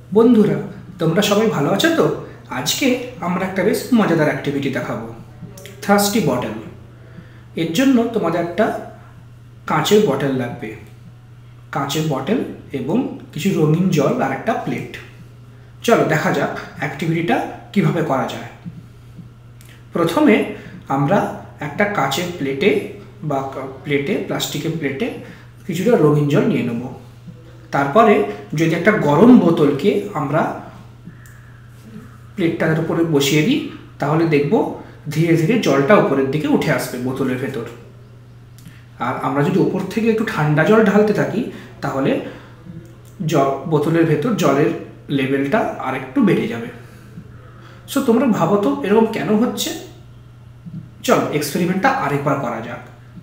বন্ধুরা, তোমরা সবাই ভালো আছো তো? আজকে আমরা একটা বেশ মজাদার অ্যাক্টিভিটি দেখাবো, থার্স্টি বটল। এর জন্য তোমাদের একটা কাঁচের বটল লাগবে, কাঁচের বটল এবং কিছু রঙিন জল আর একটা প্লেট। চলো দেখা যাক অ্যাক্টিভিটিটা কিভাবে করা যায়। প্রথমে আমরা একটা কাঁচের প্লেটে বা প্লাস্টিকের প্লেটে কিছুটা রঙিন জল নিয়ে নেব। তারপরে যদি একটা গরম বোতলকে আমরা প্লেটটার উপরে বসিয়ে দিই, তাহলে দেখব ধীরে ধীরে জলটা উপরের দিকে উঠে আসবে বোতলের ভেতর। আর আমরা যদি উপর থেকে একটু ঠান্ডা জল ঢালতে থাকি, তাহলে বোতলের ভেতর জলের লেভেলটা আর একটু বেড়ে যাবে। সো তোমরা ভাবো তো এরকম কেন হচ্ছে? চলো এক্সপেরিমেন্টটা আরেকবার করা যাক।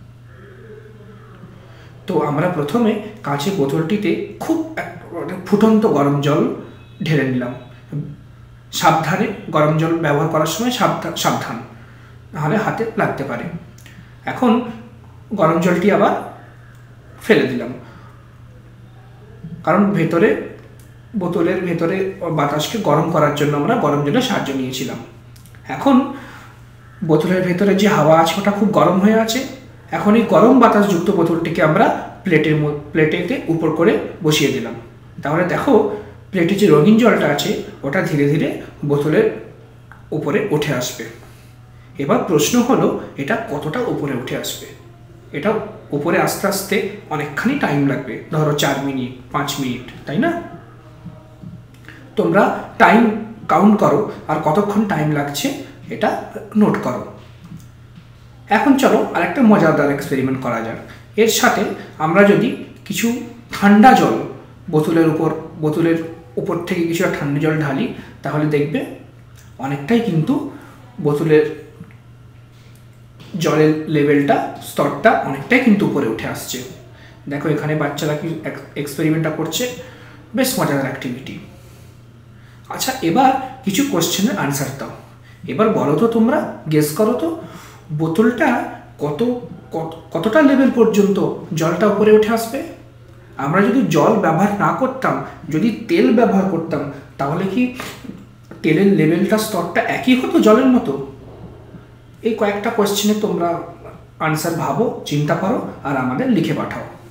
তো আমরা প্রথমে কাঁচের বোতলটিতে খুব ফুটন্ত গরম জল ঢেলে নিলাম। সাবধানে, গরম জল ব্যবহার করার সময় সাবধান, নাহলে হাতে লাগতে পারে। এখন গরম জলটি আবার ফেলে দিলাম, কারণ বোতলের ভেতরে বাতাসকে গরম করার জন্য আমরা গরম জলের সাহায্য নিয়েছিলাম। এখন বোতলের ভেতরে যে হাওয়া আছে ওটা খুব গরম হয়ে আছে। এখন এই গরম বাতাসযুক্ত বোতলটিকে আমরা প্লেটেতে উপর করে বসিয়ে দিলাম। তাহলে দেখো, প্লেটে যে রঙিন জলটা আছে ওটা ধীরে ধীরে বোতলের উপরে উঠে আসবে। এবার প্রশ্ন হলো, এটা কতটা উপরে উঠে আসবে? এটা উপরে আস্তে আস্তে অনেকখানি টাইম লাগবে, ধরো 4 মিনিট 5 মিনিট, তাই না? তোমরা টাইম কাউন্ট করো আর কতক্ষণ টাইম লাগছে এটা নোট করো। এখন চলো আরেকটা মজাদার এক্সপেরিমেন্ট করা যাক। এর সাথে আমরা যদি কিছু ঠান্ডা জল বোতলের উপর থেকে কিছুটা ঠান্ডা জল ঢালি, তাহলে দেখবে অনেকটাই কিন্তু বোতলের জলের লেভেলটা, স্তরটা অনেকটাই কিন্তু উপরে উঠে আসছে। দেখো এখানে বাচ্চারা কি এক্সপেরিমেন্টটা করছে, বেশ মজাদার অ্যাক্টিভিটি। আচ্ছা, এবার কিছু কোশ্চেনের আনসার দাও। এবার বলো তো, তোমরা গেস করো তো, বোতলটা কতটা লেভেল পর্যন্ত জলটা উপরে উঠে আসবে? আমরা যদি জল ব্যবহার না করতাম, যদি তেল ব্যবহার করতাম, তাহলে কি তেলের লেভেলটা, স্তরটা একই হতো জলের মতো? এই কয়েকটা কোশ্চেনে তোমরা আনসার ভাবো, চিন্তা করো আর আমাদের লিখে পাঠাও।